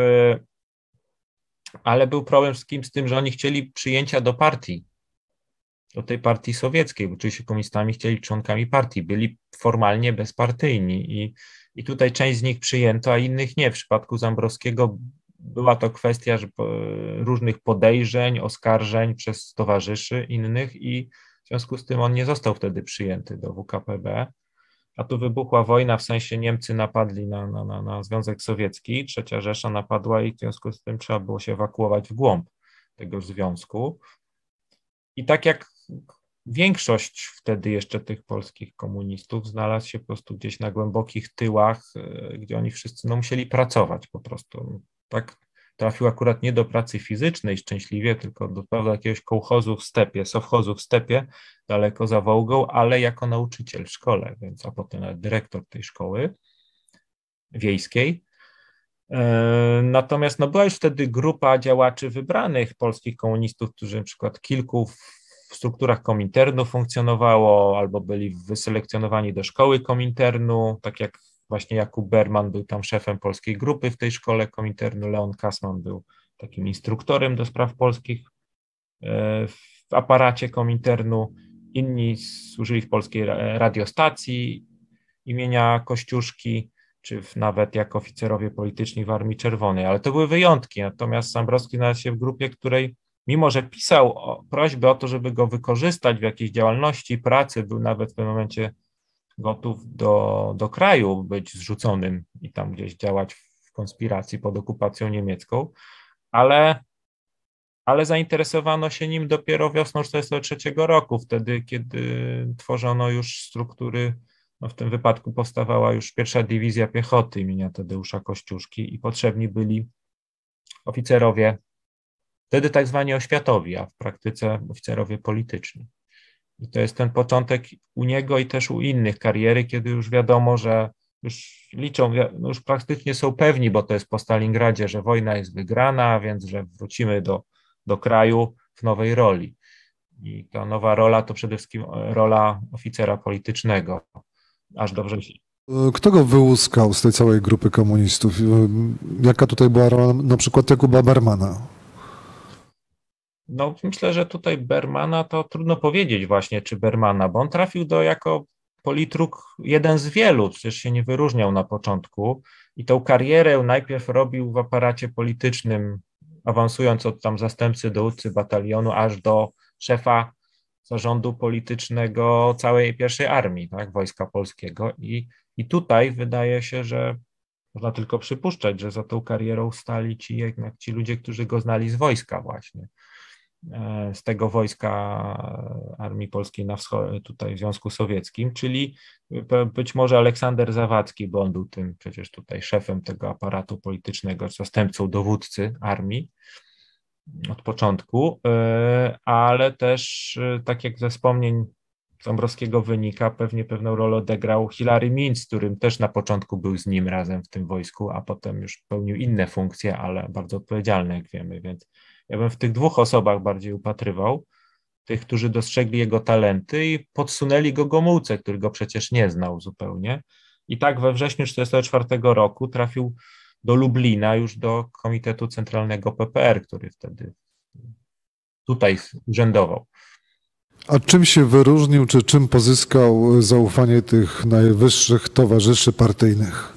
ale był problem z tym, że oni chcieli przyjęcia do partii, do tej partii sowieckiej, bo oczywiście komunistami chcieli członkami partii, byli formalnie bezpartyjni i tutaj część z nich przyjęto, a innych nie. W przypadku Zambrowskiego była to kwestia różnych podejrzeń, oskarżeń przez towarzyszy innych i w związku z tym on nie został wtedy przyjęty do WKPB, a tu wybuchła wojna, w sensie Niemcy napadli na Związek Sowiecki, Trzecia Rzesza napadła i w związku z tym trzeba było się ewakuować w głąb tego związku. I tak jak większość wtedy jeszcze tych polskich komunistów znalazł się po prostu gdzieś na głębokich tyłach, gdzie oni wszyscy musieli pracować po prostu. Tak trafił akurat nie do pracy fizycznej szczęśliwie, tylko do jakiegoś kołchozu w stepie, sowchozu w stepie, daleko za Wołgą, ale jako nauczyciel w szkole, więc a potem nawet dyrektor tej szkoły wiejskiej. Natomiast była już wtedy grupa działaczy wybranych polskich komunistów, którzy na przykład kilku w strukturach Kominternu funkcjonowało, albo byli wyselekcjonowani do szkoły Kominternu, tak jak właśnie Jakub Berman był tam szefem polskiej grupy w tej szkole Kominternu, Leon Kasman był takim instruktorem do spraw polskich w aparacie Kominternu, inni służyli w polskiej radiostacji imienia Kościuszki, czy nawet jako oficerowie polityczni w Armii Czerwonej, ale to były wyjątki, natomiast Zambrowski znalazł się w grupie, której mimo że pisał prośbę o to, żeby go wykorzystać w jakiejś działalności, pracy, był nawet w pewnym momencie gotów do kraju być zrzuconym i tam gdzieś działać w konspiracji pod okupacją niemiecką, ale zainteresowano się nim dopiero wiosną 1943 roku, wtedy kiedy tworzono już struktury, w tym wypadku powstawała już pierwsza dywizja piechoty imienia Tadeusza Kościuszki i potrzebni byli oficerowie wtedy tak zwani oświatowi, a w praktyce oficerowie polityczni. I to jest ten początek u niego i też u innych kariery, kiedy już wiadomo, że już liczą, już praktycznie są pewni, bo to jest po Stalingradzie, że wojna jest wygrana, więc że wrócimy do kraju w nowej roli. I ta nowa rola to przede wszystkim rola oficera politycznego, aż do września. Kto go wyłuskał z tej całej grupy komunistów? Jaka tutaj była rola na przykład Jakuba Bermana? No, myślę, że tutaj Bermana to trudno powiedzieć właśnie, czy Bermana, bo on trafił jako politruk jeden z wielu, przecież się nie wyróżniał na początku i tą karierę najpierw robił w aparacie politycznym, awansując od tam zastępcy dowódcy batalionu aż do szefa zarządu politycznego całej pierwszej armii, tak, Wojska Polskiego i tutaj wydaje się, że można tylko przypuszczać, że za tą karierą stali jednak ci ludzie, którzy go znali z wojska właśnie, z tego wojska Armii Polskiej na wschodzie, tutaj w Związku Sowieckim, czyli być może Aleksander Zawadzki, bo on był tym przecież tutaj szefem tego aparatu politycznego, zastępcą dowódcy armii od początku, ale też tak jak ze wspomnień Dąbrowskiego wynika, pewnie pewną rolę odegrał Hilary Minc, którym też na początku był z nim razem w tym wojsku, a potem już pełnił inne funkcje, ale bardzo odpowiedzialne, jak wiemy, więc ja bym w tych dwóch osobach bardziej upatrywał, tych, którzy dostrzegli jego talenty i podsunęli go Gomułce, który go przecież nie znał zupełnie. I tak we wrześniu 1944 roku trafił do Lublina, już do Komitetu Centralnego PPR, który wtedy tutaj urzędował. A czym się wyróżnił, czy czym pozyskał zaufanie tych najwyższych towarzyszy partyjnych?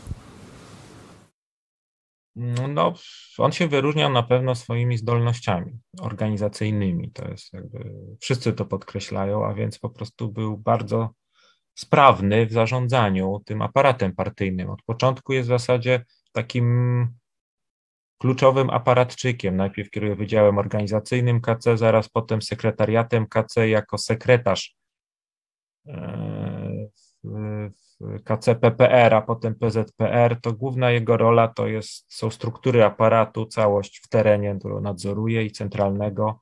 No, on się wyróżniał na pewno swoimi zdolnościami organizacyjnymi. To jest wszyscy to podkreślają, a więc po prostu był bardzo sprawny w zarządzaniu tym aparatem partyjnym. Od początku jest w zasadzie takim kluczowym aparatczykiem. Najpierw kieruje Wydziałem Organizacyjnym KC, zaraz potem sekretariatem KC jako sekretarz w KC PPR, a potem PZPR. To główna jego rola są struktury aparatu, całość w terenie, którą nadzoruje i centralnego,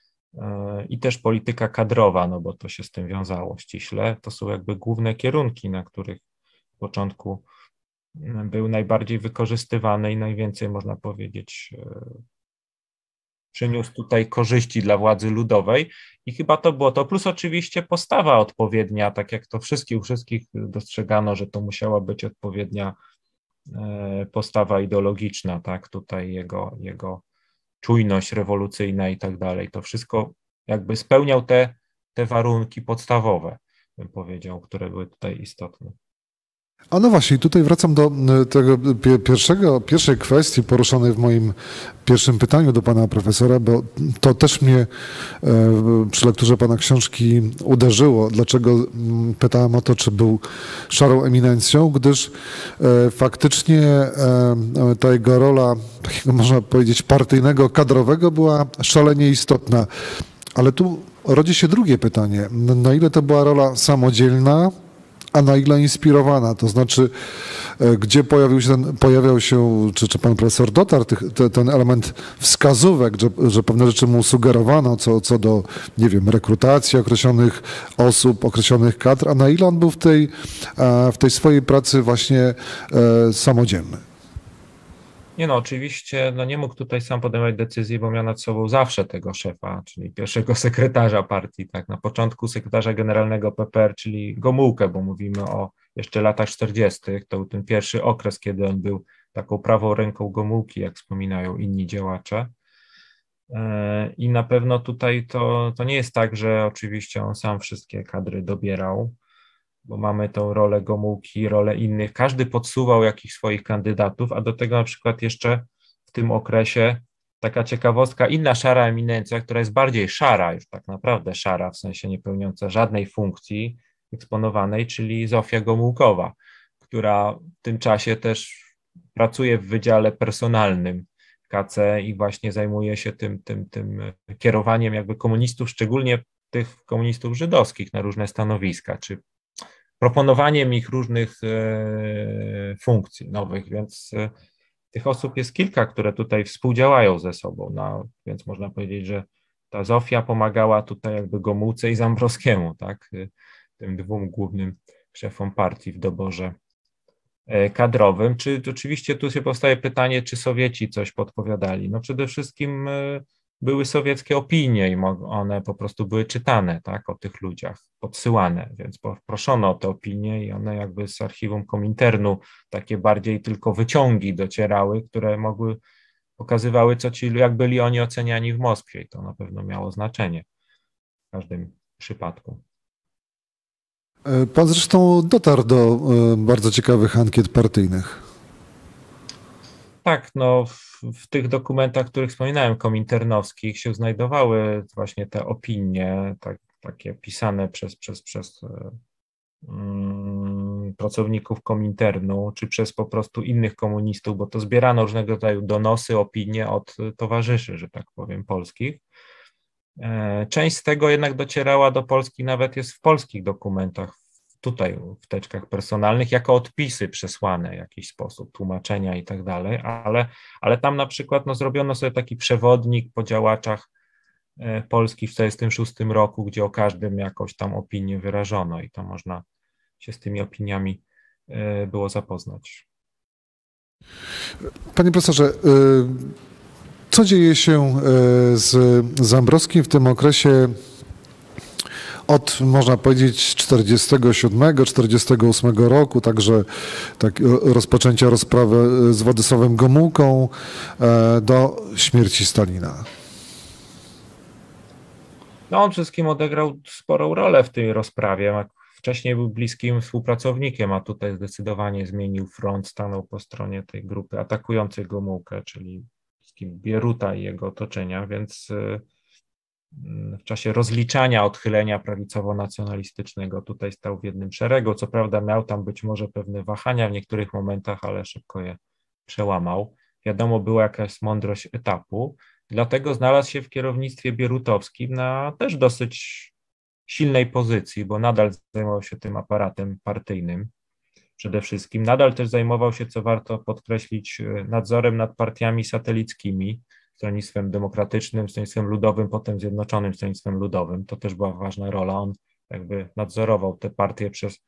i też polityka kadrowa, no bo to się z tym wiązało ściśle. To są główne kierunki, na których w początku był najbardziej wykorzystywany i najwięcej, można powiedzieć, przyniósł tutaj korzyści dla władzy ludowej i chyba to było to, plus oczywiście postawa odpowiednia, tak jak to u wszystkich dostrzegano, że to musiała być odpowiednia postawa ideologiczna, tak, tutaj jego czujność rewolucyjna i tak dalej, to wszystko spełniał te warunki podstawowe, bym powiedział, które były tutaj istotne. A no właśnie, tutaj wracam do tego pierwszej kwestii poruszonej w moim pierwszym pytaniu do pana profesora, bo to też mnie przy lekturze pana książki uderzyło. Dlaczego pytałem o to, czy był szarą eminencją, gdyż faktycznie ta jego rola, takiego można powiedzieć partyjnego, kadrowego była szalenie istotna. Ale tu rodzi się drugie pytanie. Na ile to była rola samodzielna, a na ile inspirowana, to znaczy, gdzie pojawiał się, czy pan profesor dotarł, ten element wskazówek, że pewne rzeczy mu sugerowano co do, nie wiem, rekrutacji określonych osób, określonych kadr, a na ile on był w tej swojej pracy właśnie samodzielny? Nie no, oczywiście nie mógł tutaj sam podejmować decyzji, bo miał nad sobą zawsze tego szefa, czyli pierwszego sekretarza partii, tak, na początku sekretarza generalnego PPR, czyli Gomułkę, bo mówimy o jeszcze latach 40., to był ten pierwszy okres, kiedy on był taką prawą ręką Gomułki, jak wspominają inni działacze. I na pewno tutaj to nie jest tak, że oczywiście on sam wszystkie kadry dobierał, bo mamy tą rolę Gomułki, rolę innych. Każdy podsuwał jakichś swoich kandydatów, a do tego na przykład jeszcze w tym okresie taka ciekawostka, inna szara eminencja, która jest bardziej szara, już tak naprawdę szara, w sensie nie pełniąca żadnej funkcji eksponowanej, czyli Zofia Gomułkowa, która w tym czasie też pracuje w wydziale personalnym KC i właśnie zajmuje się tym kierowaniem komunistów, szczególnie tych komunistów żydowskich na różne stanowiska, czy proponowaniem ich różnych funkcji nowych, więc tych osób jest kilka, które tutaj współdziałają ze sobą, no, więc można powiedzieć, że ta Zofia pomagała tutaj jakby Gomułce i Zambrowskiemu, tak, tym dwóm głównym szefom partii w doborze kadrowym. Czy oczywiście tu się powstaje pytanie, czy Sowieci coś podpowiadali? No przede wszystkim były sowieckie opinie i one po prostu były czytane, tak, o tych ludziach, podsyłane, więc proszono o te opinie i one jakby z archiwum Kominternu takie bardziej tylko wyciągi docierały, które pokazywały, jak byli oni oceniani w Moskwie i to na pewno miało znaczenie w każdym przypadku. Pan zresztą dotarł do bardzo ciekawych ankiet partyjnych. Tak, no w tych dokumentach, których wspominałem, kominternowskich, się znajdowały właśnie te opinie, takie pisane przez pracowników Kominternu, czy przez po prostu innych komunistów, bo to zbierano różnego rodzaju donosy, opinie od towarzyszy, że tak powiem, polskich. Część z tego jednak docierała do Polski, nawet jest w polskich dokumentach, tutaj w teczkach personalnych, jako odpisy przesłane w jakiś sposób, tłumaczenia i tak dalej, ale tam na przykład no, zrobiono sobie taki przewodnik po działaczach Polski w 1946 roku, gdzie o każdym jakąś tam opinię wyrażono i to można się z tymi opiniami było zapoznać. Panie profesorze, co dzieje się z Zambrowskim w tym okresie od, można powiedzieć, 47-48 roku, także rozpoczęcia rozprawy z Władysławem Gomułką do śmierci Stalina? No on wszystkim odegrał sporą rolę w tej rozprawie. Wcześniej był bliskim współpracownikiem, a tutaj zdecydowanie zmienił front, stanął po stronie tej grupy atakującej Gomułkę, czyli Bieruta i jego otoczenia, więc w czasie rozliczania odchylenia prawicowo-nacjonalistycznego tutaj stał w jednym szeregu. Co prawda miał tam być może pewne wahania w niektórych momentach, ale szybko je przełamał. Wiadomo było, jaka jest mądrość etapu, dlatego znalazł się w kierownictwie bierutowskim na też dosyć silnej pozycji, bo nadal zajmował się tym aparatem partyjnym przede wszystkim. Nadal też zajmował się, co warto podkreślić, nadzorem nad partiami satelickimi, Stronnictwem Demokratycznym, Stronnictwem Ludowym, potem Zjednoczonym Stronnictwem Ludowym. To też była ważna rola. On jakby nadzorował te partie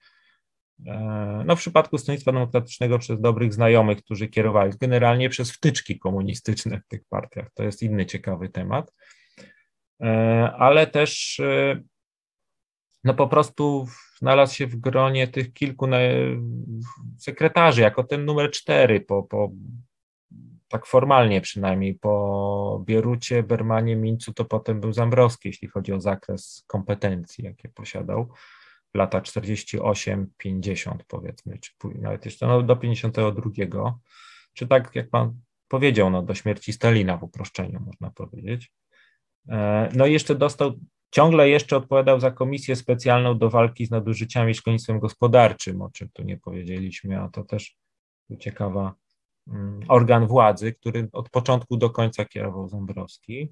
w przypadku Stronnictwa Demokratycznego przez dobrych znajomych, którzy kierowali, generalnie przez wtyczki komunistyczne w tych partiach. To jest inny ciekawy temat. Ale też no po prostu znalazł się w gronie tych kilku sekretarzy, jako ten numer 4 tak formalnie przynajmniej, po Bierucie, Bermanie, Mińcu, to potem był Zambrowski, jeśli chodzi o zakres kompetencji, jakie posiadał w latach 48-50 powiedzmy, czy nawet jeszcze do 52, czy tak jak pan powiedział, no do śmierci Stalina w uproszczeniu można powiedzieć. No i jeszcze ciągle jeszcze odpowiadał za komisję specjalną do walki z nadużyciami w szkolnictwem gospodarczym, o czym tu nie powiedzieliśmy, a to też ciekawa organ władzy, który od początku do końca kierował Zambrowski,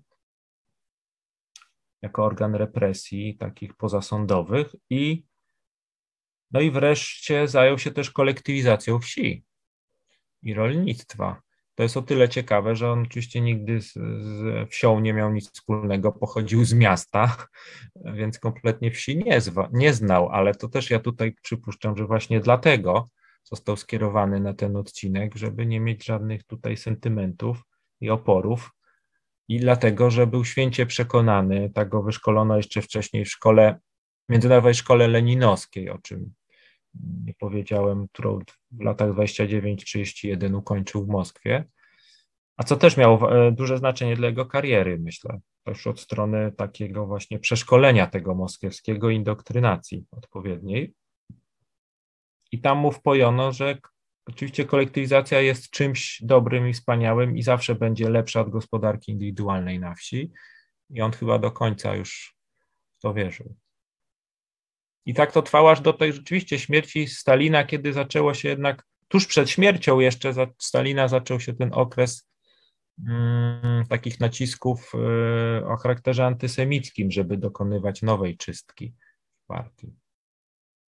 jako organ represji takich pozasądowych no i wreszcie zajął się też kolektywizacją wsi i rolnictwa. To jest o tyle ciekawe, że on oczywiście nigdy z wsią nie miał nic wspólnego, pochodził z miasta, więc kompletnie wsi nie znał, ale to też ja tutaj przypuszczam, że właśnie dlatego został skierowany na ten odcinek, żeby nie mieć żadnych tutaj sentymentów i oporów i dlatego, że był święcie przekonany, tak go wyszkolono jeszcze wcześniej w Międzynarodowej Szkole Leninowskiej, o czym nie powiedziałem, którą w latach 29-31 ukończył w Moskwie, a co też miało duże znaczenie dla jego kariery, myślę, też od strony takiego właśnie przeszkolenia tego moskiewskiego, indoktrynacji odpowiedniej. I tam mu wpojono, że oczywiście kolektywizacja jest czymś dobrym i wspaniałym i zawsze będzie lepsza od gospodarki indywidualnej na wsi. I on chyba do końca już w to wierzył. I tak to trwało aż do tej rzeczywiście śmierci Stalina, kiedy zaczęło się jednak, tuż przed śmiercią jeszcze Stalina zaczął się ten okres takich nacisków o charakterze antysemickim, żeby dokonywać nowej czystki w partii.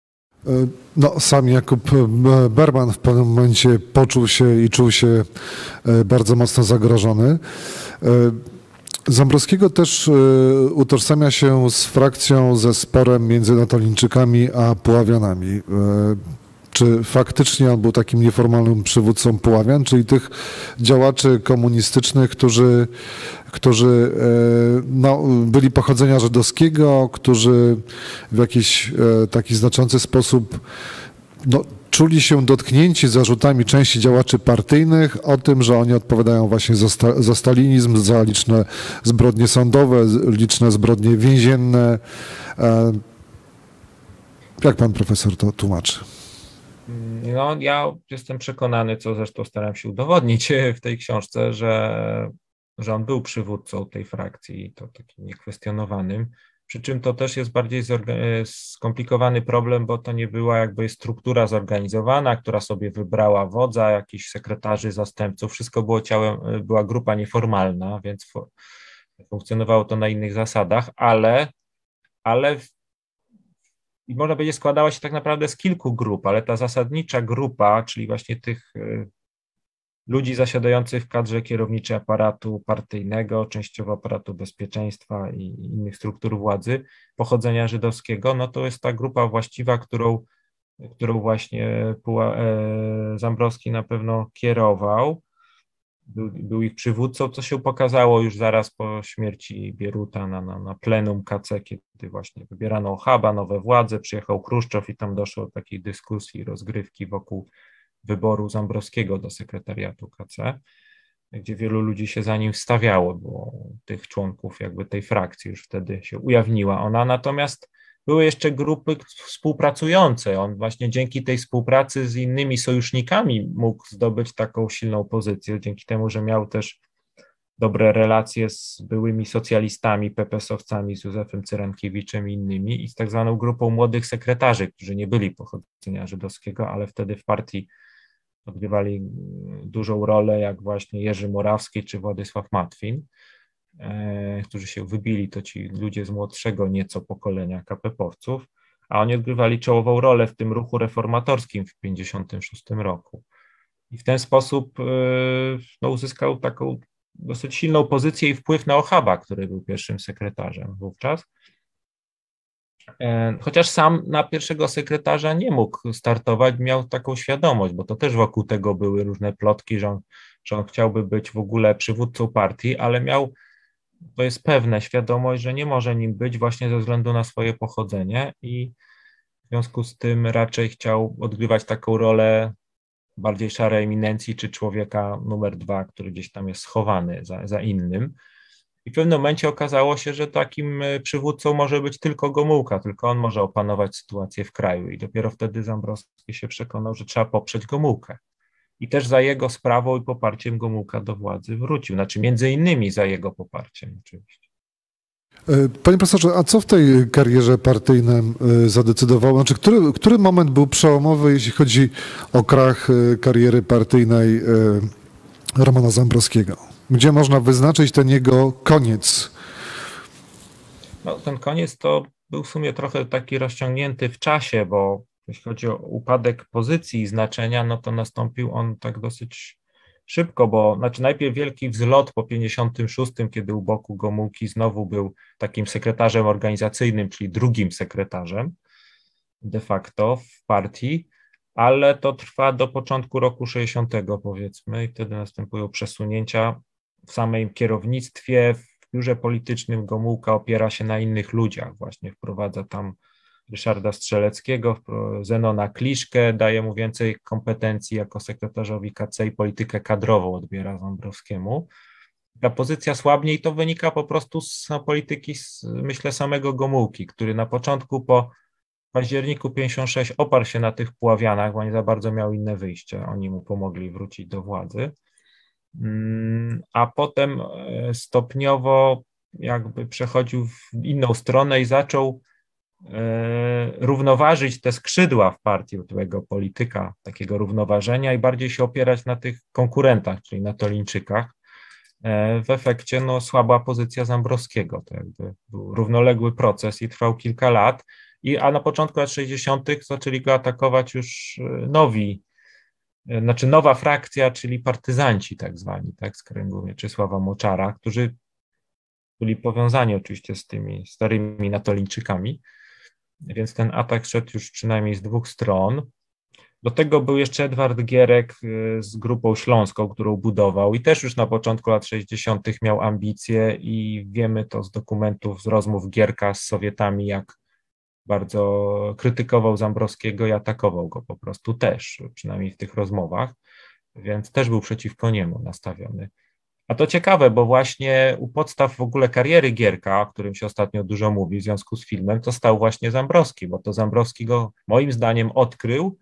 No, sam Jakub Berman w pewnym momencie poczuł się i czuł się bardzo mocno zagrożony. Zambrowskiego też utożsamia się z frakcją, ze sporem między Natolińczykami a Puławianami. Czy faktycznie on był takim nieformalnym przywódcą Puławian, czyli tych działaczy komunistycznych, którzy no, byli pochodzenia żydowskiego, którzy w jakiś taki znaczący sposób no, czuli się dotknięci zarzutami części działaczy partyjnych o tym, że oni odpowiadają właśnie za stalinizm, za liczne zbrodnie sądowe, liczne zbrodnie więzienne. Jak pan profesor to tłumaczy? No, ja jestem przekonany, co zresztą staram się udowodnić w tej książce, że on był przywódcą tej frakcji i to takim niekwestionowanym. Przy czym to też jest bardziej skomplikowany problem, bo to nie była jakby struktura zorganizowana, która sobie wybrała wodza, jakichś sekretarzy, zastępców. Wszystko było była grupa nieformalna, więc funkcjonowało to na innych zasadach, ale i można powiedzieć, składała się tak naprawdę z kilku grup, ale ta zasadnicza grupa, czyli właśnie tych ludzi zasiadających w kadrze kierowniczej aparatu partyjnego, częściowo aparatu bezpieczeństwa i innych struktur władzy pochodzenia żydowskiego, no to jest ta grupa właściwa, którą właśnie Zambrowski na pewno kierował. Był ich przywódcą, co się pokazało już zaraz po śmierci Bieruta na plenum KC, kiedy właśnie wybierano Ochaba, nowe władze, przyjechał Chruszczow i tam doszło do takiej dyskusji, rozgrywki wokół wyboru Zambrowskiego do sekretariatu KC, gdzie wielu ludzi się za nim wstawiało, bo tych członków jakby tej frakcji już wtedy się ujawniła ona, natomiast były jeszcze grupy współpracujące. On właśnie dzięki tej współpracy z innymi sojusznikami mógł zdobyć taką silną pozycję, dzięki temu, że miał też dobre relacje z byłymi socjalistami, PPS-owcami, z Józefem Cyrankiewiczem i innymi i z tak zwaną grupą młodych sekretarzy, którzy nie byli pochodzenia żydowskiego, ale wtedy w partii odgrywali dużą rolę, jak właśnie Jerzy Morawski czy Władysław Matwin, którzy się wybili, to ci ludzie z młodszego nieco pokolenia KP-owców, a oni odgrywali czołową rolę w tym ruchu reformatorskim w 1956 roku. I w ten sposób no, uzyskał taką dosyć silną pozycję i wpływ na Ochaba, który był pierwszym sekretarzem wówczas. Chociaż sam na pierwszego sekretarza nie mógł startować, miał taką świadomość, bo to też wokół tego były różne plotki, że on chciałby być w ogóle przywódcą partii, ale miał, to jest pewne, świadomość, że nie może nim być właśnie ze względu na swoje pochodzenie i w związku z tym raczej chciał odgrywać taką rolę bardziej szarej eminencji czy człowieka numer 2, który gdzieś tam jest schowany za innym. I w pewnym momencie okazało się, że takim przywódcą może być tylko Gomułka, tylko on może opanować sytuację w kraju i dopiero wtedy Zambrowski się przekonał, że trzeba poprzeć Gomułkę. I też za jego sprawą i poparciem Gomułka do władzy wrócił, znaczy między innymi za jego poparciem oczywiście. Panie profesorze, a co w tej karierze partyjnej zadecydowało? Znaczy, który moment był przełomowy, jeśli chodzi o krach kariery partyjnej Romana Zambrowskiego? Gdzie można wyznaczyć ten jego koniec? No, ten koniec to był w sumie trochę taki rozciągnięty w czasie, bo jeśli chodzi o upadek pozycji i znaczenia, no to nastąpił on tak dosyć szybko, bo znaczy najpierw wielki wzlot po 56, kiedy u boku Gomułki znowu był takim sekretarzem organizacyjnym, czyli drugim sekretarzem de facto w partii, ale to trwa do początku roku 60 powiedzmy i wtedy następują przesunięcia w samym kierownictwie, w biurze politycznym Gomułka opiera się na innych ludziach, właśnie wprowadza tam Ryszarda Strzeleckiego, Zenona Kliszkę, daje mu więcej kompetencji jako sekretarzowi KC i politykę kadrową odbiera Zambrowskiemu. Ta pozycja słabnie i to wynika po prostu z polityki, myślę, samego Gomułki, który na początku po październiku 56 oparł się na tych Puławianach, bo nie za bardzo miał inne wyjście. Oni mu pomogli wrócić do władzy. A potem stopniowo jakby przechodził w inną stronę i zaczął równoważyć te skrzydła w partii tego polityka, takiego równoważenia i bardziej się opierać na tych konkurentach, czyli na Tolińczykach. W efekcie no, słaba pozycja Zambrowskiego. To jakby był równoległy proces i trwał kilka lat A na początku lat 60. zaczęli go atakować już nowa frakcja, czyli partyzanci tak zwani, tak, z kręgu Mieczysława Moczara, którzy byli powiązani oczywiście z tymi starymi natolińczykami, więc ten atak szedł już przynajmniej z dwóch stron. Do tego był jeszcze Edward Gierek z Grupą Śląską, którą budował i też już na początku lat 60. miał ambicje i wiemy to z dokumentów, z rozmów Gierka z Sowietami, jak bardzo krytykował Zambrowskiego i atakował go po prostu też, przynajmniej w tych rozmowach, więc też był przeciwko niemu nastawiony. A to ciekawe, bo właśnie u podstaw w ogóle kariery Gierka, o którym się ostatnio dużo mówi w związku z filmem, to stał właśnie Zambrowski, bo to Zambrowski go moim zdaniem odkrył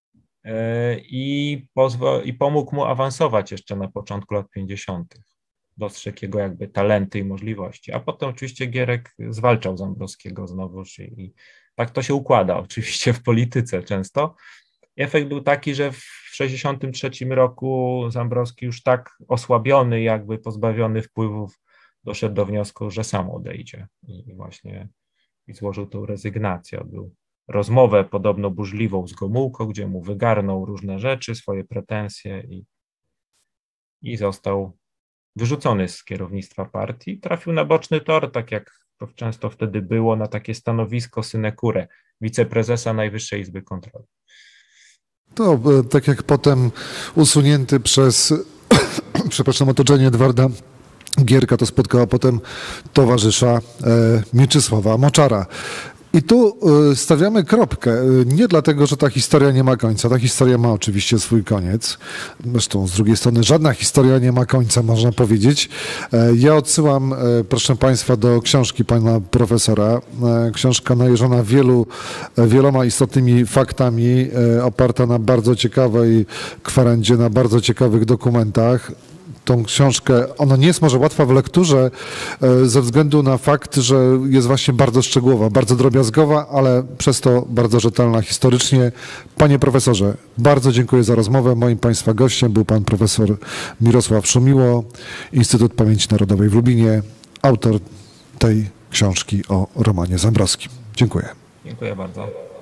i pomógł mu awansować jeszcze na początku lat 50. Dostrzegł jego jakby talenty i możliwości, a potem oczywiście Gierek zwalczał Zambrowskiego znowuż i tak to się układa oczywiście w polityce często. Efekt był taki, że w 1963 roku Zambrowski już tak osłabiony, jakby pozbawiony wpływów, doszedł do wniosku, że sam odejdzie i właśnie złożył tą rezygnację. Odbył rozmowę podobno burzliwą z Gomułką, gdzie mu wygarnął różne rzeczy, swoje pretensje i został wyrzucony z kierownictwa partii. Trafił na boczny tor, tak jak to często wtedy było, na takie stanowisko synecure wiceprezesa Najwyższej Izby Kontroli. To tak jak potem usunięty przez, przepraszam, otoczenie Edwarda Gierka, to spotkało potem towarzysza Mieczysława Moczara. I tu stawiamy kropkę, nie dlatego, że ta historia nie ma końca. Ta historia ma oczywiście swój koniec. Zresztą z drugiej strony żadna historia nie ma końca, można powiedzieć. Ja odsyłam, proszę Państwa, do książki pana profesora. Książka najeżona wieloma istotnymi faktami, oparta na bardzo ciekawej kwerendzie, na bardzo ciekawych dokumentach. Tą książkę, ona nie jest może łatwa w lekturze ze względu na fakt, że jest właśnie bardzo szczegółowa, bardzo drobiazgowa, ale przez to bardzo rzetelna historycznie. Panie profesorze, bardzo dziękuję za rozmowę. Moim Państwa gościem był pan profesor Mirosław Szumiło, Instytut Pamięci Narodowej w Lublinie, autor tej książki o Romanie Zambrowskim. Dziękuję. Dziękuję bardzo.